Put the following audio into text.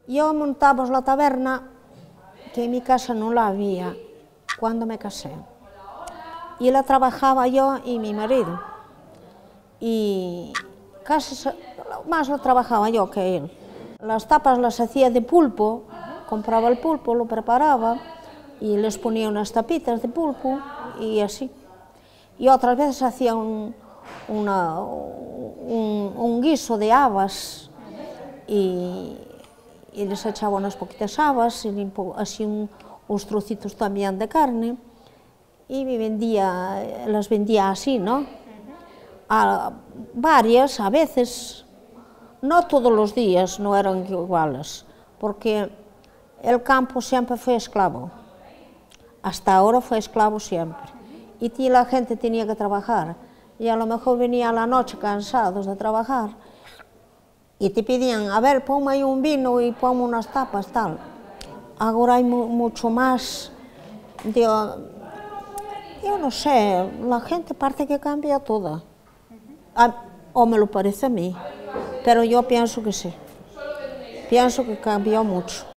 Yo montamos la taberna, que en mi casa no la había cuando me casé. Y la trabajaba yo y mi marido. Y casi más lo trabajaba yo que él. Las tapas las hacía de pulpo, compraba el pulpo, lo preparaba y les ponía unas tapitas de pulpo y así. Y otras veces hacía un guiso de habas y les echaba unas poquitas habas y así unos trocitos también de carne y las vendía así, ¿no? A varias, a veces, no todos los días, no eran iguales, porque el campo siempre fue esclavo, hasta ahora fue esclavo siempre, y la gente tenía que trabajar, y a lo mejor venía a la noche cansados de trabajar, y te pedían, a ver, ponme ahí un vino y ponme unas tapas, tal. Ahora hay mucho más, yo no sé, la gente parece que cambia toda. O me lo parece a mí, pero yo pienso que sí, pienso que cambió mucho.